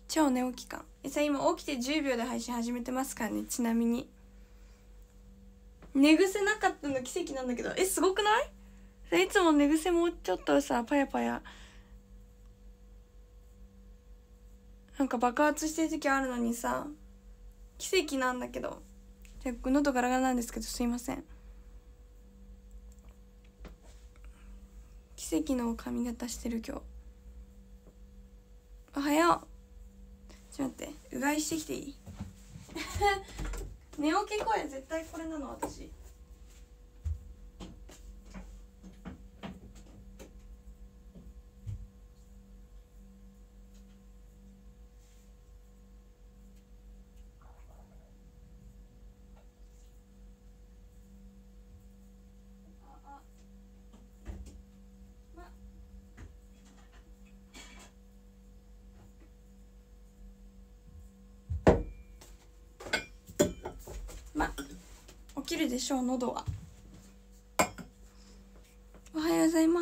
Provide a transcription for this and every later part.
超寝起き感。さ、今起きて10秒で配信始めてますからね。ちなみに寝癖なかったの奇跡なんだけど。すごくない？さ、いつも寝癖もうちょっとさパヤパヤなんか爆発してる時あるのにさ、奇跡なんだけど。じゃあ喉ガラガラなんですけどすいません。奇跡の髪型してる今日。おはよう。ちょっと待って、うがいしてきていい？寝起き声絶対これなの私。起きるでしょう喉は。おはようございます。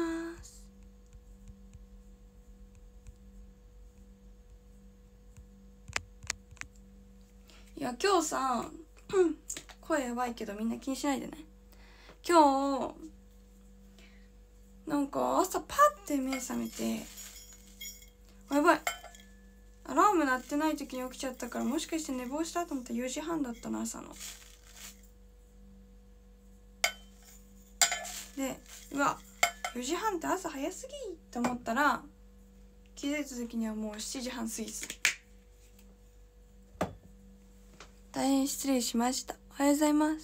いや今日さ声やばいけどみんな気にしないでね。今日なんか朝パッて目覚めて、やばいアラーム鳴ってない時に起きちゃったから、もしかして寝坊したと思ったら4時半だったの、朝の。でうわ4時半って朝早すぎと思ったら、気づいた時にはもう7時半過ぎです。大変失礼しました。おはようございます。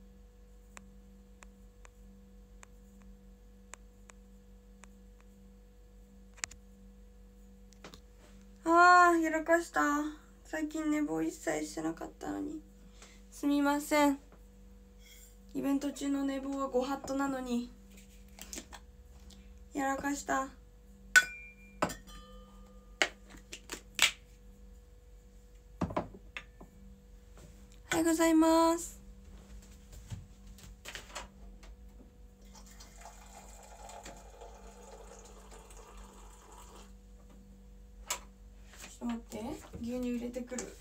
やらかした。最近寝坊一切してなかったのにすみません。イベント中の寝坊はご法度なのにやらかした。おはようございます。ちょっと待って、牛乳入れてくる。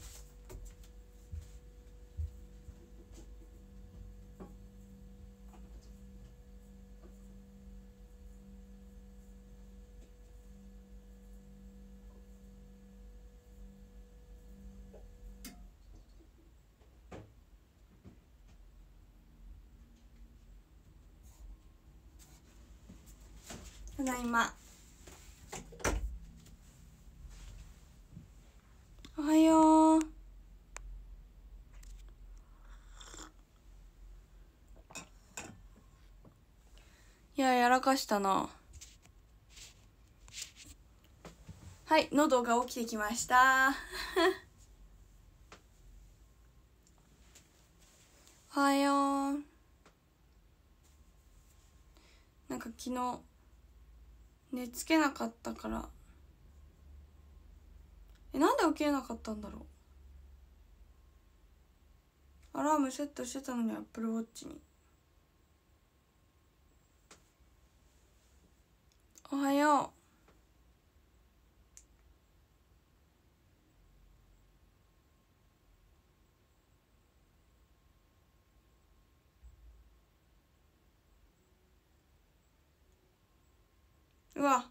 ただいま。おはよう。いや、やらかしたな。はい、喉が起きてきましたおはよう。なんか昨日寝つけなかったから、なんで起きれなかったんだろう。アラームセットしてたのに、アップルウォッチに。おはよう。うわ、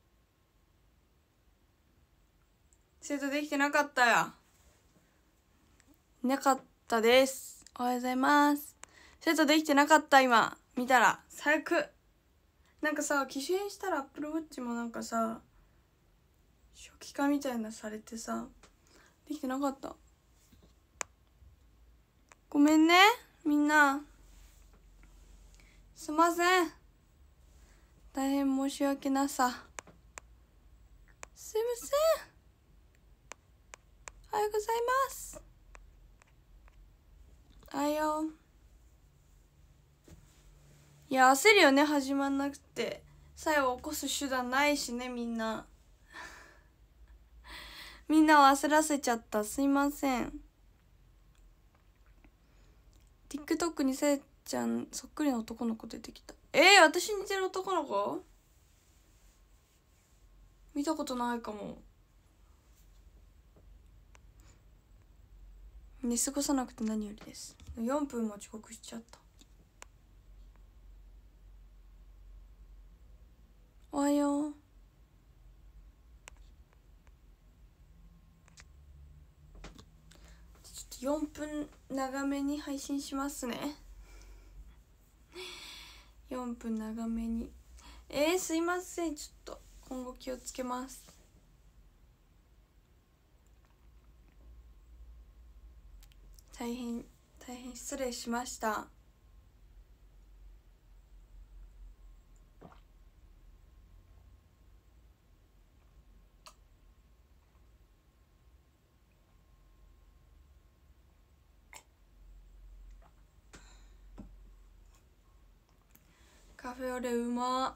セットできてなかったや。なかったです。おはようございます。セットできてなかった。今見たら最悪。なんかさ、機種変したらアップルウォッチもなんかさ、初期化みたいなされてさ、できてなかった。ごめんねみんな、すいません。大変申し訳なさ。すいません。おはようございます。おはよう。いや焦るよね、始まんなくて。作用を起こす手段ないしね。みんなみんなを焦らせちゃった。すいません。 TikTok にせいちゃんそっくりな男の子出てきた。私似てる男の子？見たことないかも。 寝過ごさなくて何よりです。4分も遅刻しちゃった。おはよう。ちょっと4分長めに配信しますね。4分長めに。すいません、ちょっと今後気をつけます。大変失礼しました。カフェオレうま。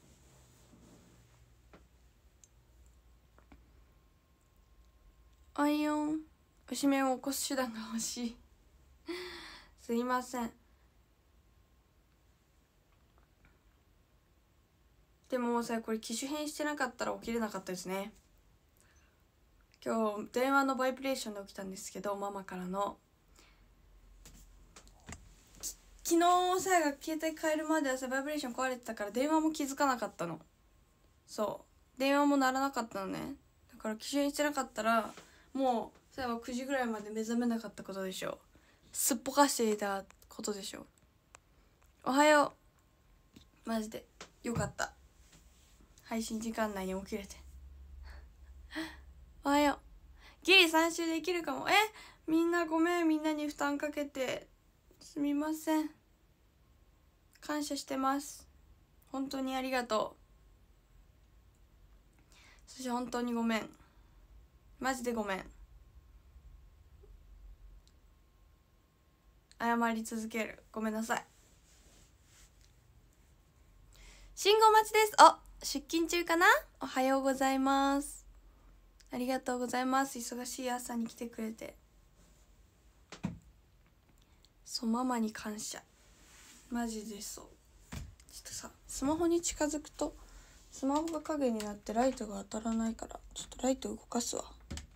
アイオン牛面を起こす手段が欲しい。すいません。でもさ、これ機種変してなかったら起きれなかったですね。今日電話のバイブレーションで起きたんですけど、ママからの昨日さが携帯変えるまではさバイブレーション壊れてたから電話も気づかなかったの。そう電話も鳴らなかったのね。だから機種変してなかったらもうさは9時ぐらいまで目覚めなかったことでしょ。すっぽかしていたことでしょ。おはよう。マジでよかった、配信時間内に起きれて。おはよう。ギリ3週できるかも。みんなごめん、みんなに負担かけてすみません。感謝してます、本当にありがとう。そして本当にごめん、マジでごめん。謝り続ける、ごめんなさい。信号待ちです。出勤中かな。おはようございます、ありがとうございます。忙しい朝に来てくれて。そう、ママに感謝、マジで。そう、ちょっとさスマホに近づくとスマホが影になってライトが当たらないから、ちょっとライト動かすわ。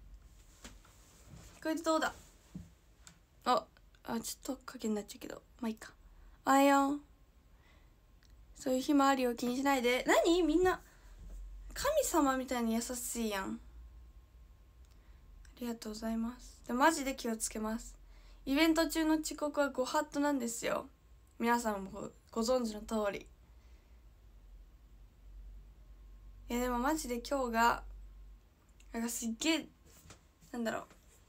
これでどうだ。ちょっと影になっちゃうけどまあいいか。おはよう。そういう日もあるよ、気にしないで。何みんな神様みたいに優しいやん。ありがとうございます。でマジで気をつけます。イベント中の遅刻はご法度なんですよ、皆さんもご存知の通り。いやでもマジで今日がなんかすっげえなんだろう、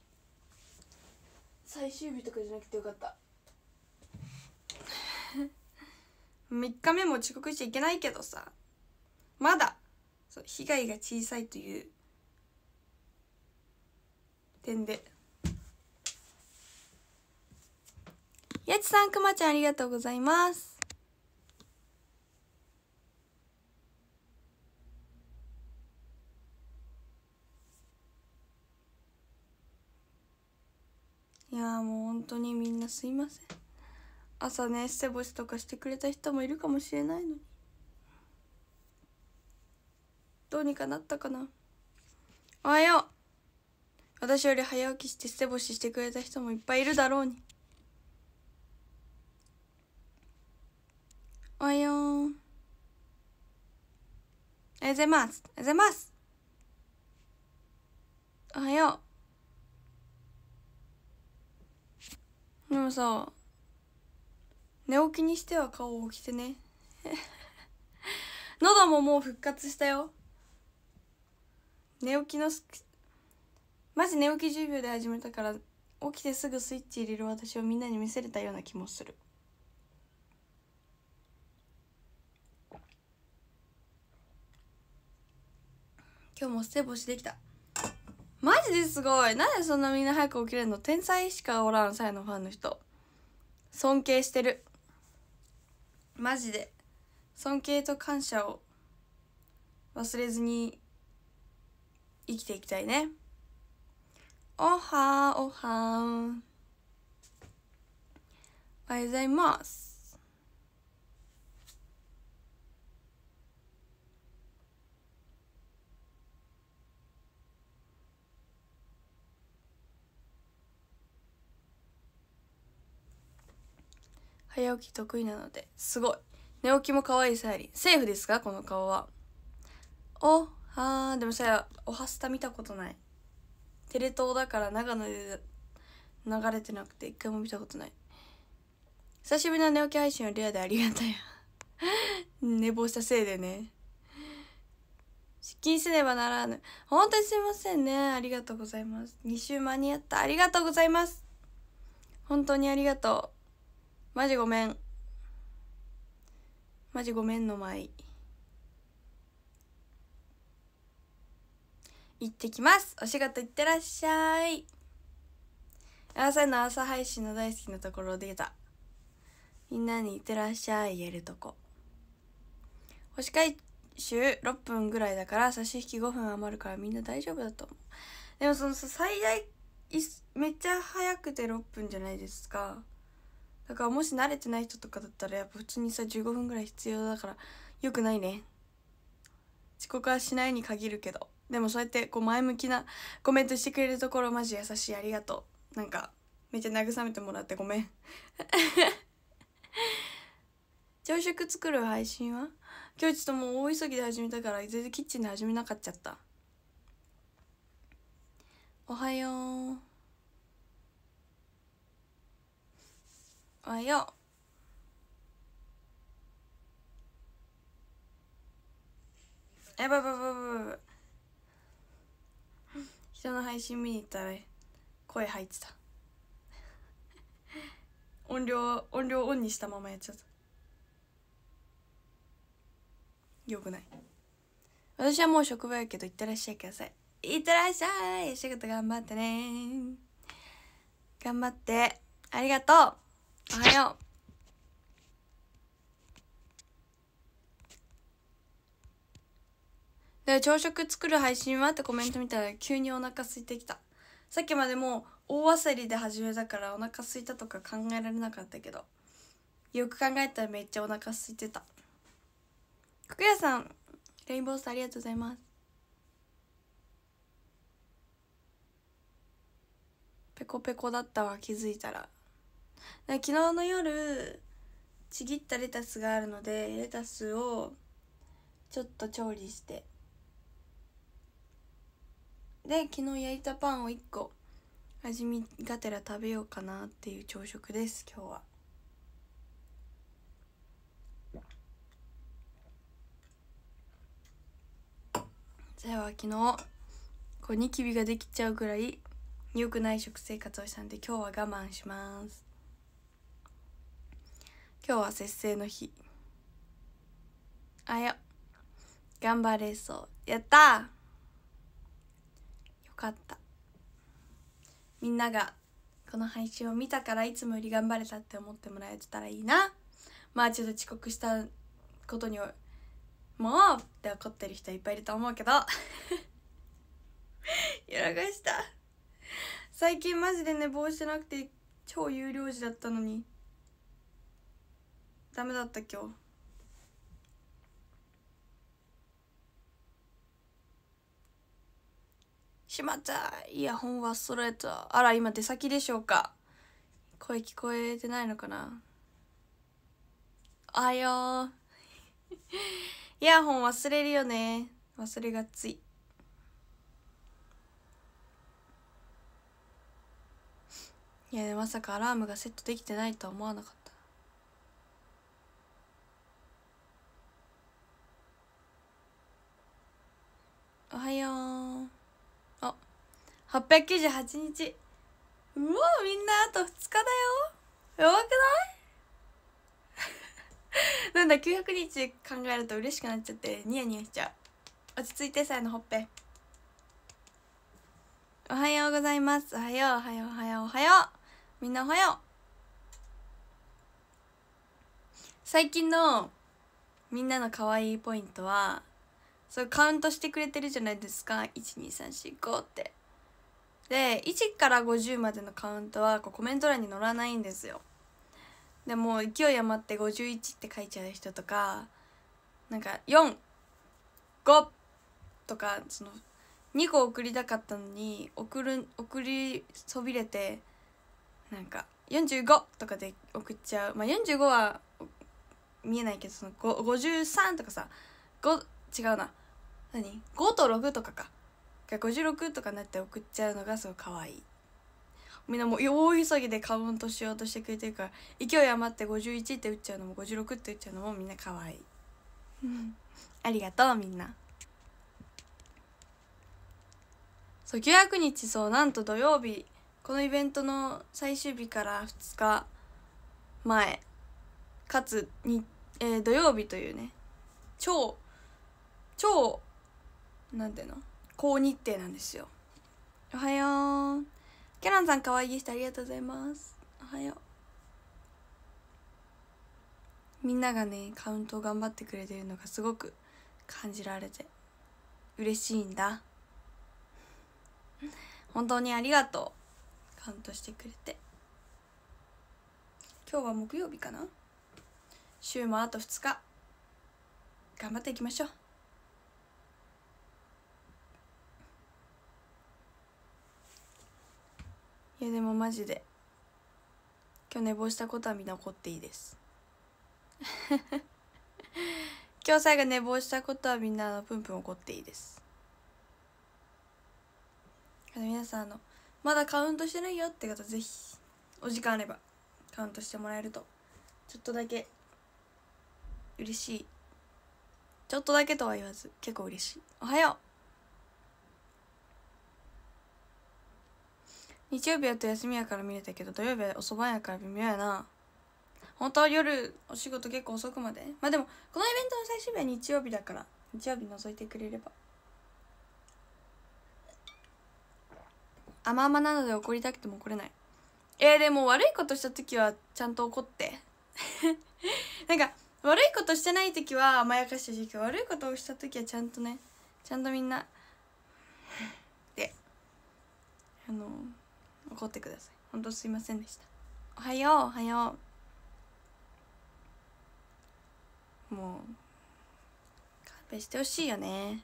最終日とかじゃなくてよかった3日目も遅刻しちゃいけないけどさ、まだそう被害が小さいという点で。やちさん、くまちゃんありがとうございます。いやもう本当にみんなすいません。朝ね捨て干しとかしてくれた人もいるかもしれないのに、どうにかなったかな。おはよう。私より早起きして捨て干ししてくれた人もいっぱいいるだろうに。おはよう。おはようございます。おはようございます。おはよう。でもさ寝起きにしては顔を起きてね喉ももう復活したよ。寝起きのマジ寝起き10秒で始めたから、起きてすぐスイッチ入れる私をみんなに見せれたような気もする。今日も捨て干しできた。マジですごい。なんでそんなみんな早く起きれるの。天才しかおらん、サイのファンの人。尊敬してる、マジで。尊敬と感謝を忘れずに生きていきたいね。おはーおはー、おはようございます。 早起き得意なので。すごい。寝起きも可愛いさゆり。セーフですかこの顔は。でもさ、おはスタ見たことない。テレ東だから長野で流れてなくて一回も見たことない。久しぶりの寝起き配信はレアでありがたい。寝坊したせいでね。出勤せねばならぬ。本当にすいませんね。ありがとうございます。2週間に合った。ありがとうございます。本当にありがとう。マジごめん。マジごめんの舞。行ってきます。お仕事行ってらっしゃい。朝の朝配信の大好きなところ出た。みんなに行ってらっしゃい言えるとこ。星回収6分ぐらいだから差し引き5分余るからみんな大丈夫だと思う。でもその最大めっちゃ早くて6分じゃないですか。だからもし慣れてない人とかだったらやっぱ普通にさ15分ぐらい必要だからよくないね。遅刻はしないに限るけど、でもそうやってこう前向きなコメントしてくれるところマジ優しい。ありがとう。なんかめっちゃ慰めてもらってごめん。朝食作る配信は今日ちょっともう大急ぎで始めたから全然キッチンで始めなかっちゃった。おはよう。おはよう。やばいやばいやばいやばい。人の配信見に行ったら声入ってた。音量オンにしたままやっちゃった。よくない。私はもう職場やけど行ってらっしゃいください。行ってらっしゃい。仕事頑張ってね。頑張って。ありがとう。おはよう。で朝食作る配信はってコメント見たら急にお腹空いてきた。さっきまでもう大焦りで始めたからお腹空いたとか考えられなかったけど、よく考えたらめっちゃお腹空いてた。福屋さんレインボースターありがとうございます。ペコペコだったわ気づいたら。昨日の夜ちぎったレタスがあるのでレタスをちょっと調理して、で昨日焼いたパンを1個味見がてら食べようかなっていう朝食です今日は。それは昨日こうニキビができちゃうぐらい良くない食生活をしたんで今日は我慢します。今日は節制の日。頑張れそう。やったー。よかった。みんながこの配信を見たからいつもより頑張れたって思ってもらえてたらいいな。まあちょっと遅刻したことにもうって怒ってる人いっぱいいると思うけどやらかした。最近マジで寝坊してなくて超有料時だったのにダメだった今日。しまった、イヤホン忘れた。あら今出先でしょうか。声聞こえてないのかな。おはようイヤホン忘れるよね。忘れがち。いやまさかアラームがセットできてないとは思わなかった。おはよう。あ、898日。うわみんなあと2日だよ。やばくないなんだ900日考えると嬉しくなっちゃってニヤニヤしちゃう。落ち着いてさえのほっぺ。おはようございます。おはようおはようおはようおはよう。みんなおはよう。最近のみんなの可愛いポイントはそうカウントしてくれてるじゃないですか。12345ってで1から50までのカウントはこうコメント欄に載らないんですよ。でも勢い余って51って書いちゃう人とかなんか45とかその2個送りたかったのに送りそびれてなんか45とかで送っちゃう。まあ45は見えないけど、その53とかさ、5違うな、何5と6とかかが56とかになって送っちゃうのがすごい可愛い。みんなもう大急ぎでカウントしようとしてくれてるから、勢い余って51って打っちゃうのも56って打っちゃうのもみんな可愛い。ありがとうみんな。そう900日、そうなんと土曜日、このイベントの最終日から2日前かつに、土曜日というね、超なんていうの、高日程なんですよ。おはよう。キャランさん可愛いしてありがとうございます。おはよう。みんながねカウントを頑張ってくれてるのがすごく感じられて嬉しいんだ。本当にありがとう、カウントしてくれて。今日は木曜日かな。週もあと2日頑張っていきましょう。いやでもマジで今日寝坊したことはみんな怒っていいです今日最後寝坊したことはみんなプンプン怒っていいです。皆さんまだカウントしてないよって方、ぜひお時間あればカウントしてもらえるとちょっとだけ嬉しい。ちょっとだけとは言わず結構嬉しい。おはよう。日曜日やと休みやから見れたけど、土曜日は遅番やから微妙やな。本当は夜お仕事結構遅くまで。まあでもこのイベントの最終日は日曜日だから、日曜日覗いてくれれば。甘々なので怒りたくても怒れない。でも悪いことした時はちゃんと怒ってなんか悪いことしてない時は甘やかしてほしいけど、悪いことをした時はちゃんとね、ちゃんとみんなで怒ってください。本当すいませんでした。おはよう。おはよう。もう勘弁してほしいよね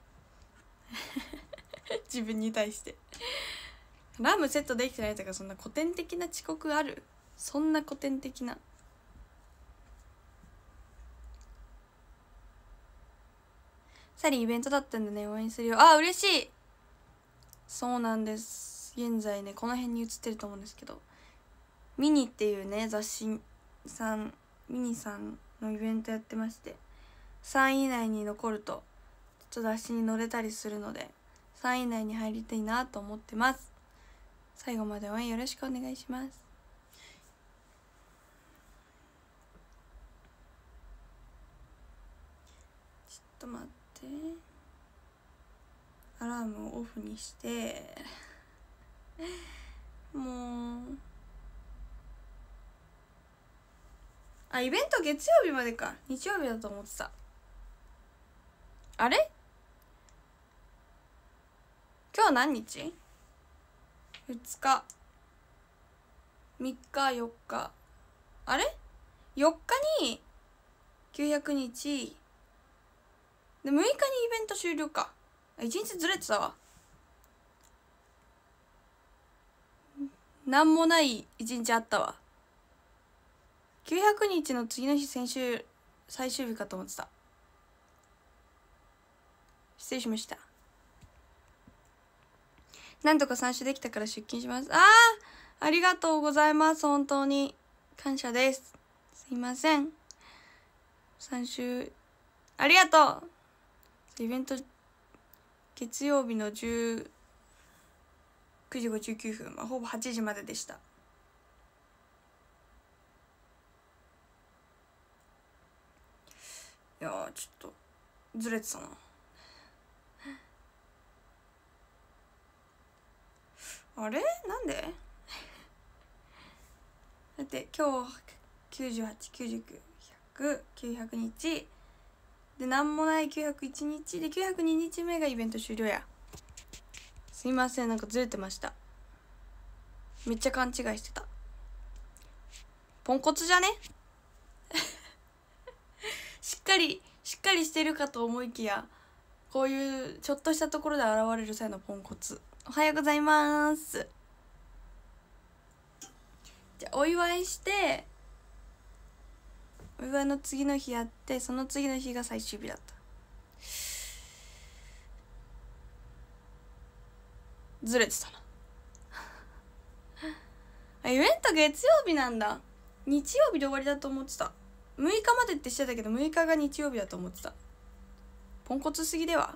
自分に対して。ラムセットできてないとか、そんな古典的な遅刻ある？そんな古典的な。サリーイベントだったんだね、応援するよ。あ、嬉しい。そうなんです。現在ねこの辺に映ってると思うんですけど、ミニっていうね雑誌さん、ミニさんのイベントやってまして、3位以内に残るとちょっと雑誌に載れたりするので、3位以内に入りたいなと思ってます。最後まで応援よろしくお願いします。ちょっと待って、アラームをオフにしてもうイベント月曜日までか、日曜日だと思ってた。あれ今日何日？ 2 日3日4日、あれ4日に900日で6日にイベント終了か。1日ずれてたわ。なんもない1日あったわ。900日の次の日、先週最終日かと思ってた。失礼しました。なんとか3週できたから出勤します。ありがとうございます。本当に感謝です。すいません。3週ありがとう。イベント月曜日の19時59分、ほぼ8時まででした。いやーちょっとずれてたな。あれなんでだって今日989900日で、なんもない901日で902日目がイベント終了や。すいません、なんかずれてました。めっちゃ勘違いしてた。ポンコツじゃねしっかりしてるかと思いきや、こういうちょっとしたところで現れる際のポンコツ。おはようございます。 お祝いしてお祝いの次の日やって、その次の日が最終日だった。ずれてたなイベント月曜日なんだ。日曜日で終わりだと思ってた。6日までってしてたけど6日が日曜日だと思ってた。ポンコツすぎでは。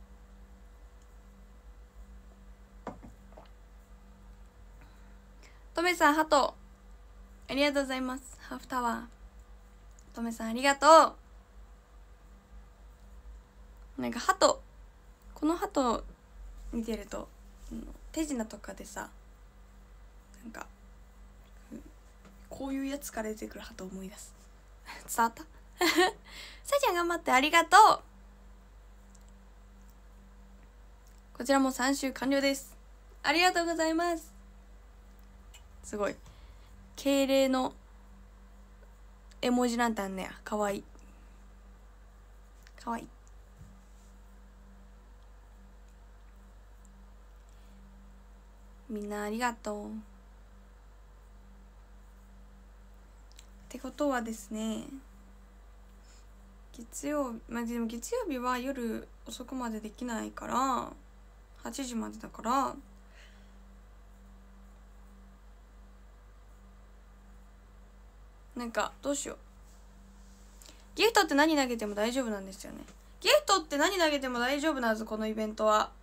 トメさんハトありがとうございます。ハーフタワートメさんありがとう。なんかハト、このハト見てると手品とかでさ、なんかこういうやつから出てくるハト思い出す伝わったさあちゃん頑張ってありがとう。こちらも3週完了です。ありがとうございます。すごい敬礼の絵文字なんてあんねや。かわいいかわいい。みんなありがとう。ってことはですね、月曜日、まあでも月曜日は夜遅くまでできないから8時までだから、なんかどうしよう。ギフトって何投げても大丈夫なんですよね。ギフトって何投げても大丈夫なんです、このイベントは。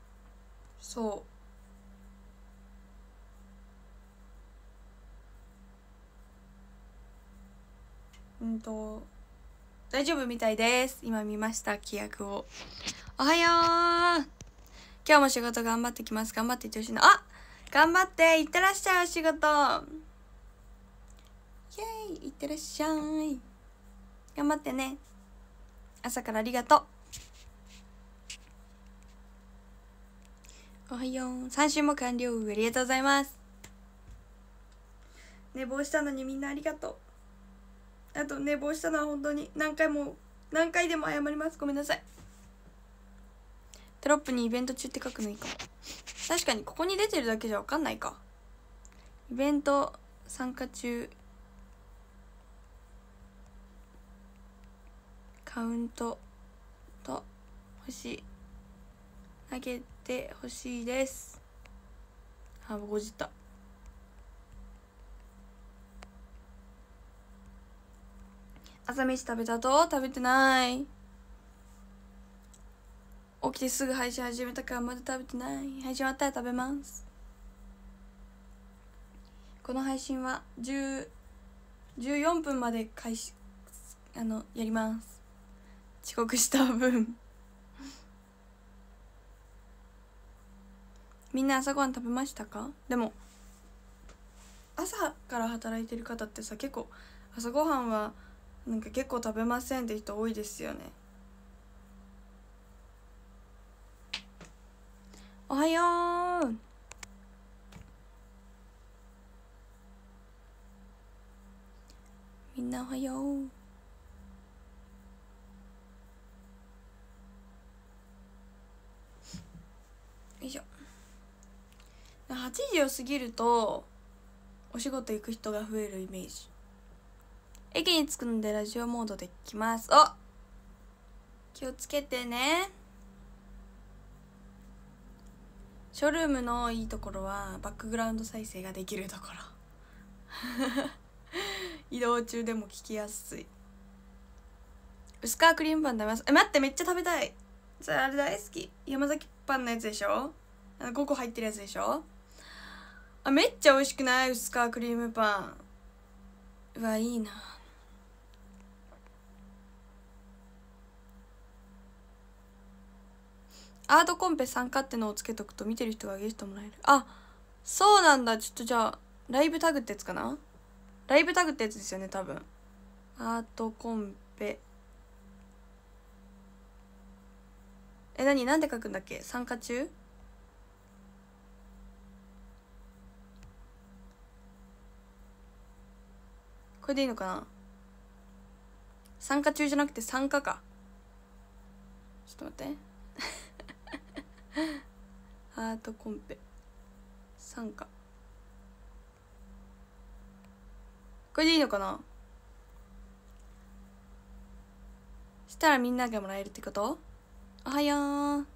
大丈夫みたいです。今見ました規約を。おはよう。今日も仕事頑張ってきます。頑張っていってほしいな。あ、頑張っていってらっしゃい。お仕事イエーイ、いってらっしゃい。頑張ってね。朝からありがとう。おはよう。3週も完了。ありがとうございます。寝坊したのにみんなありがとう。あと寝坊したのは本当に何回でも謝ります。ごめんなさい。テロップにイベント中って書くのいいかも。確かにここに出てるだけじゃ分かんないか。イベント参加中、カウントと星投げてほしいです。あ、ごじった。朝飯食べたと？食べてない。起きてすぐ配信始めたからまだ食べてない。配信終わったら食べます。この配信は14分まで開始やります。遅刻した分みんな朝ごはん食べましたか？でも朝から働いてる方ってさ、結構朝ごはんはなんか結構食べませんって人多いですよね。おはよう。みんなおはよう。よいしょ。8時を過ぎるとお仕事行く人が増えるイメージ。駅に着くのでラジオモードで来ます。お、気をつけてね。ショールームのいいところはバックグラウンド再生ができるところ移動中でも聞きやすい。薄皮クリームパン食べます。待って、めっちゃ食べたい。それあれ大好き。山崎パンのやつでしょ。5個入ってるやつでしょ。あ、めっちゃ美味しくない？薄皮クリームパン。うわ、いいな。アートコンペ参加ってのをつけとくと見てる人がゲストもらえる。あ、そうなんだ。ちょっとじゃあライブタグってやつかな。ライブタグってやつですよね、多分。アートコンペ。なんで書くんだっけ？参加中？これでいいのかな。参加中じゃなくて参加か。ちょっと待ってアートコンペ参加。 これでいいのかな。したらみんながもらえるってこと。おはよう。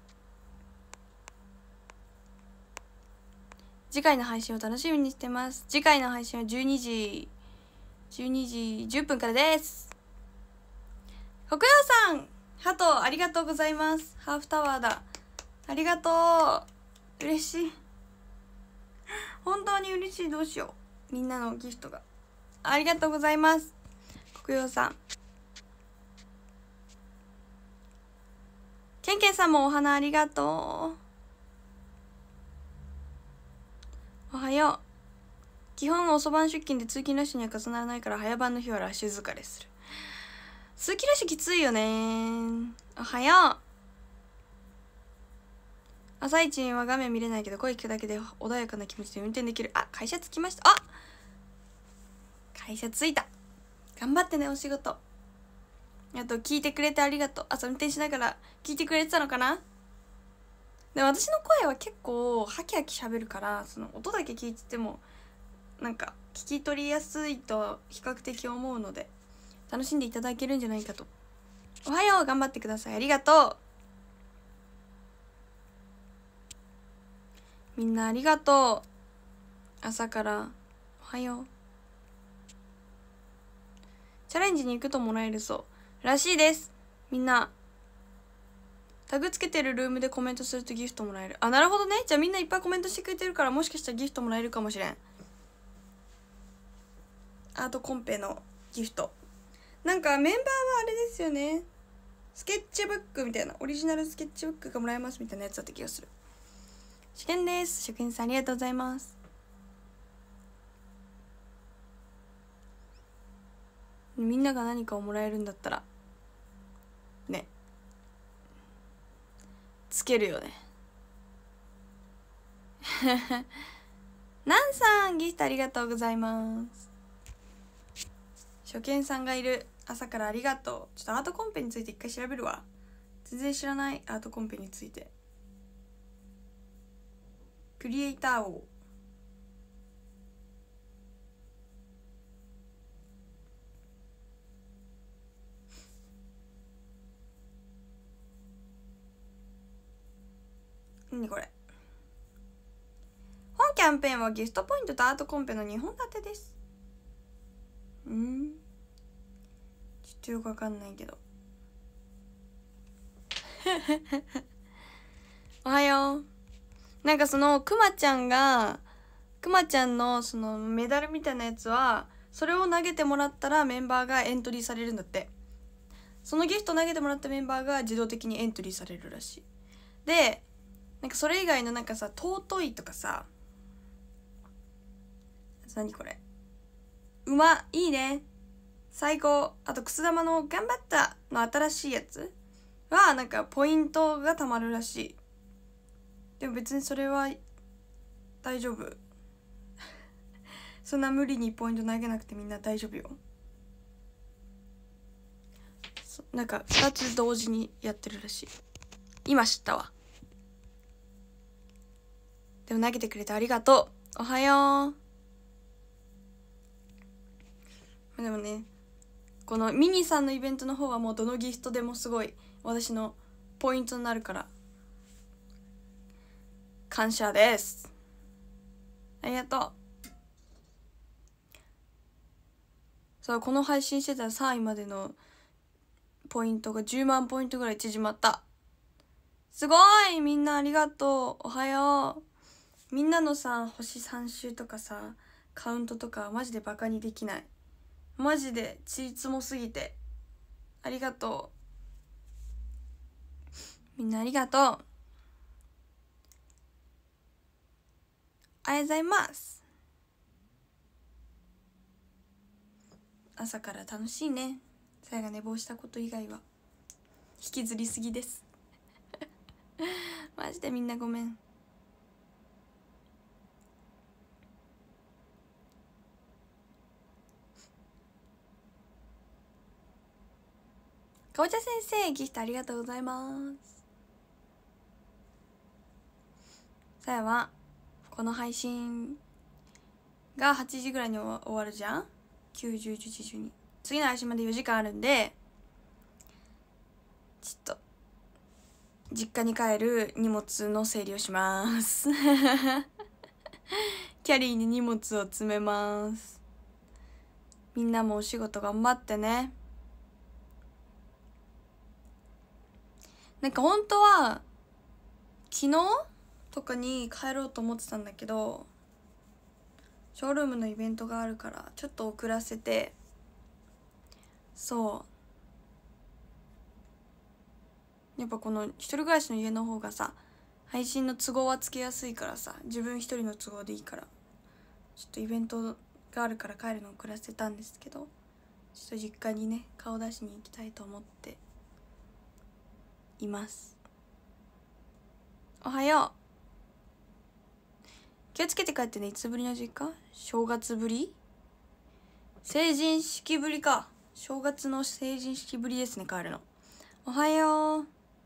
次回の配信を楽しみにしてます。次回の配信は12時10分からです。国陽さん、ハトありがとうございます。ハーフタワーだ。ありがとう。嬉しい。本当に嬉しい。どうしよう。みんなのギフトが。ありがとうございます。国陽さん。ケンケンさんもお花ありがとう。おはよう。基本遅番出勤で通勤ラッシュには重ならないから早番の日はラッシュ疲れする。通勤ラッシュきついよね。おはよう。朝一には画面見れないけど声聞くだけで穏やかな気持ちで運転できる。あ、会社着きました。あ、会社着いた。頑張ってね、お仕事。あと聞いてくれてありがとう。朝運転しながら聞いてくれてたのかな。でも私の声は結構ハキハキ喋るから、その音だけ聞いててもなんか聞き取りやすいと比較的思うので楽しんでいただけるんじゃないかと。おはよう、頑張ってください。ありがとう。みんなありがとう。朝からおはよう。チャレンジに行くともらえるそうらしいです。みんなタグつけてるルームでコメントするとギフトもらえる。あ、なるほどね。じゃあみんないっぱいコメントしてくれてるからもしかしたらギフトもらえるかもしれん。アートコンペのギフト。なんかメンバーはあれですよね。スケッチブックみたいな、オリジナルスケッチブックがもらえますみたいなやつだった気がする。試験です。試験さんありがとうございます。みんなが何かをもらえるんだったらね、つけるよね。なんさんギフトありがとうございます。初見さんがいる。朝からありがとう。ちょっとアートコンペについて一回調べるわ。全然知らないアートコンペについて。クリエイター王。何これ。本キャンペーンはギフトポイントとアートコンペの2本立てです。ちょっとよくわかんないけど。おはよう。なんかそのくまちゃんのそのメダルみたいなやつはそれを投げてもらったらメンバーがエントリーされるんだって。そのギフト投げてもらったメンバーが自動的にエントリーされるらしい。でなんかそれ以外のなんかさ、尊いとかさ、何これ、馬いいね最高、あとくす玉の頑張ったの新しいやつはなんかポイントがたまるらしい。でも別にそれは大丈夫。そんな無理にポイント投げなくてみんな大丈夫よ。なんか2つ同時にやってるらしい。今知ったわ。でも投げてくれてありがとう。おはよう。でもね、このミニさんのイベントの方はもうどのギフトでもすごい私のポイントになるから感謝です。ありがとう。そう、この配信してたら3位までのポイントが10万ポイントぐらい縮まった。すごい、みんなありがとう。おはよう。みんなのさ、星3周とかさ、カウントとかマジでバカにできない。マジでちりつもすぎてありがとう。みんなありがとう。ありがとうございます。朝から楽しいね。さやが寝坊したこと以外は引きずりすぎですマジでみんなごめん。かぼちゃ先生ギフトありがとうございます。さやはこの配信が8時ぐらいに終わるじゃん。 9、10、11、12次の配信まで4時間あるんで、ちょっと実家に帰る荷物の整理をしますキャリーに荷物を詰めます。みんなもお仕事頑張ってね。なんか本当は昨日とかに帰ろうと思ってたんだけど、ショールームのイベントがあるからちょっと遅らせて、やっぱこの一人暮らしの家の方がさ、配信の都合はつけやすいからさ、自分一人の都合でいいから、ちょっとイベントがあるから帰るの遅らせたんですけど、ちょっと実家にね顔出しに行きたいと思っています。おはよう。気をつけて帰ってね。いつぶりの実家？正月ぶり？成人式ぶりか。正月の成人式ぶりですね、帰るの。おはよう。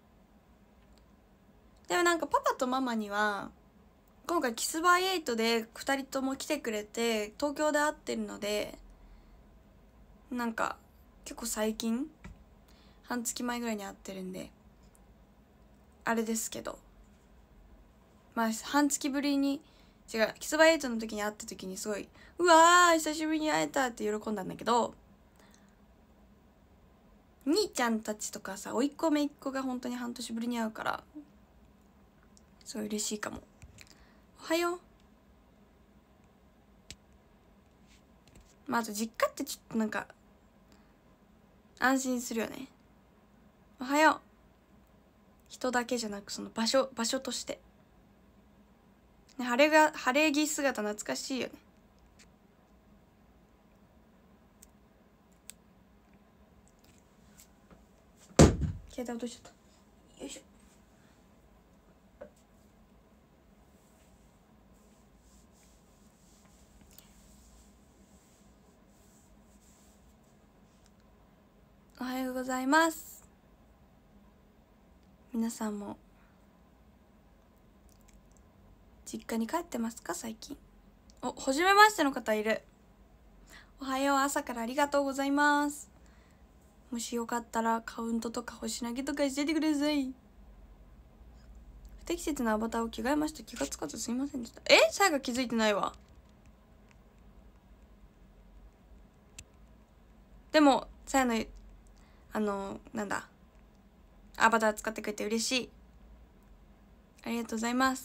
でもなんかパパとママには今回キスバイ8で2人とも来てくれて東京で会ってるので、なんか結構最近半月前ぐらいに会ってるんであれですけど、まあ半月ぶりにキスバイ8の時に会った時にすごい、うわー久しぶりに会えたって喜んだんだけど、兄ちゃんたちとかさ、甥っ子姪っ子が本当に半年ぶりに会うからすごい嬉しいかも。おはよう。まああと実家ってちょっとなんか安心するよね。おはよう。人だけじゃなくその場所としてね。晴れ着姿懐かしいよね。携帯落としちゃった。よいしょ。おはようございます。皆さんも実家に帰ってますか最近。はじめましての方いる。おはよう。朝からありがとうございます。もしよかったらカウントとか星投げとかしててください。不適切なアバターを着替えました。気がつかずすいませんでした。さやが気づいてないわ。でもさやのなんだアバター使ってくれて嬉しい。ありがとうございます。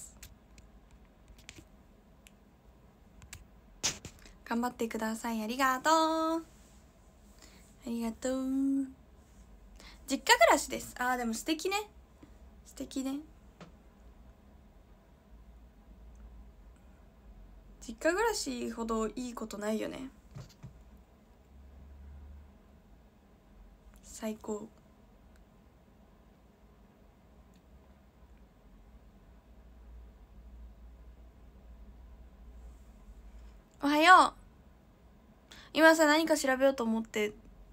頑張ってください。ありがとう。ありがとう。実家暮らしです。でも素敵ね。素敵ね。実家暮らしほどいいことないよね。最高。おはよう。今さ何か調べようと思って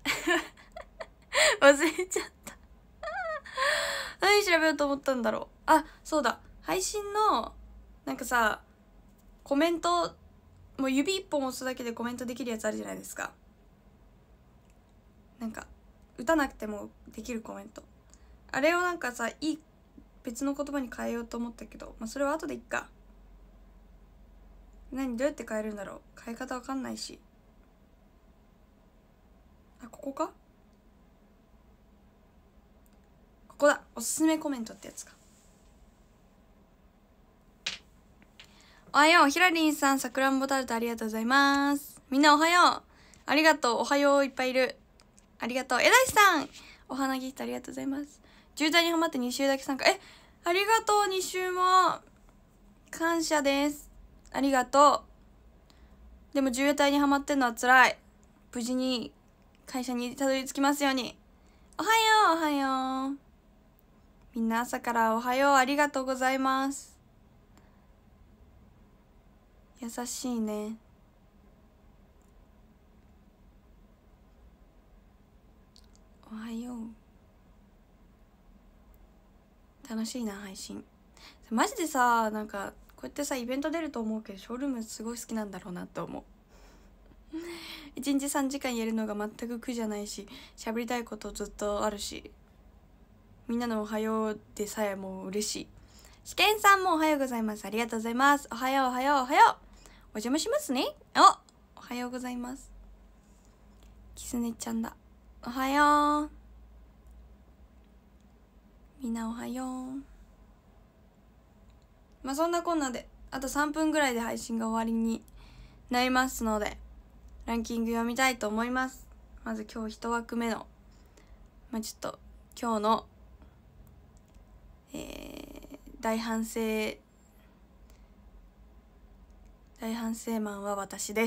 忘れちゃった何調べようと思ったんだろう。そうだ、配信のなんかさ、コメントもう指一本押すだけでコメントできるやつあるじゃないですか。なんか打たなくてもできるコメント、あれをなんかさ別の言葉に変えようと思ったけど、それは後でいっか。どうやって変えるんだろう。変え方わかんないし。ここか、ここだ。おすすめコメントってやつか。おはよう。ひらりんさん、さくらんぼタルトありがとうございます。みんなおはよう。ありがとう。おはよういっぱいいる。ありがとう。えだしさん、お花ギフトありがとうございます。渋滞にハマって2週だけ参加。ありがとう。2週も感謝です。ありがとう。でも渋滞にハマってんのは辛い。無事に会社にたどり着きますように。おはよう。おはよう。みんな朝からおはよう。ありがとうございます。優しいね。おはよう。楽しいな配信。マジでさ、なんかこうやってさイベント出ると思うけど、ショールームすごい好きなんだろうなって思う 1日3時間やるのが全く苦じゃないし、喋りたいことずっとあるし、みんなのおはようでさえもう嬉しい。試験さんもおはようございます。ありがとうございます。おはようおはようおはよう。お邪魔しますね。おはようございます。キスネちゃんだ。おはよう。みんなおはよう。まあそんなこんなであと3分ぐらいで配信が終わりになりますので、ランキング読みたいと思います。まず今日1枠目のちょっと今日の大反省マンは私です。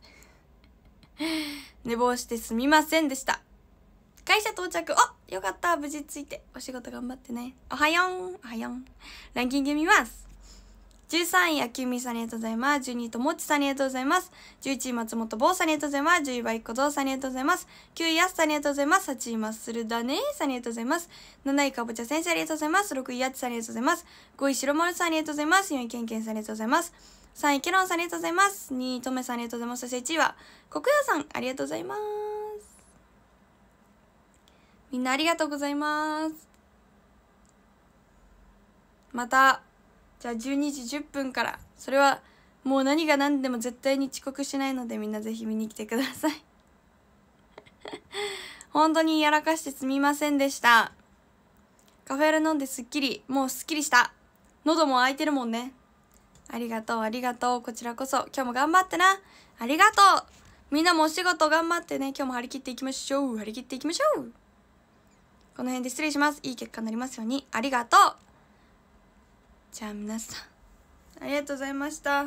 寝坊してすみませんでした。会社到着。よかった、無事着いて。お仕事頑張ってね。おはよんおはよん。ランキング読みます。13位あきみさんありがとうございます。12位ともっちさんありがとうございます。11位松本坊さんありがとうございます。10位バイコゾウさんありがとうございます。9位やすさんありがとうございます。8位マッスルだねさんありがとうございます。7位かぼちゃ先生ありがとうございます。6位やっちさんありがとうございます。5位白丸さんありがとうございます。4位けんけんさんありがとうございます。3位ケロンさんありがとうございます。2位とめさんありがとうございます。そして1位は国用さんありがとうございます。みんなありがとうございます。またじゃあ12時10分から、それはもう何が何でも絶対に遅刻しないので、みんなぜひ見に来てください。本当にやらかしてすみませんでした。カフェオレ飲んですっきり、もうすっきりした。喉も開いてるもんね。ありがとうありがとう。こちらこそ今日も頑張ってな。ありがとう。みんなもお仕事頑張ってね。今日も張り切っていきましょう。張り切っていきましょう。この辺で失礼します。いい結果になりますように。ありがとう。じゃあ皆さんありがとうございました。よ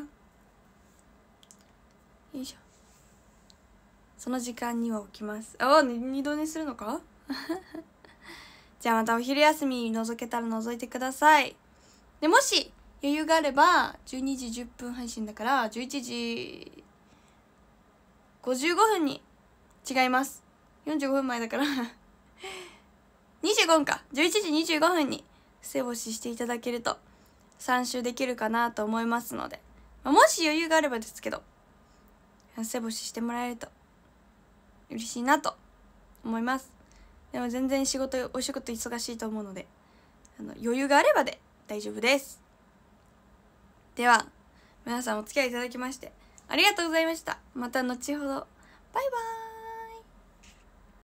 いしょ。その時間には起きます。二度寝するのか。じゃあまたお昼休み覗けたら覗いてください。でもし余裕があれば12時10分配信だから11時55分に違います。45分前だから25分か。11時25分に伏せ星していただけると3周できるかなと思いますので、もし余裕があればですけど伏せ星してもらえると嬉しいなと思います。でも全然お仕事忙しいと思うので余裕があればで大丈夫です。では皆さんお付き合いいただきましてありがとうございました。また後ほど。バイバーイ。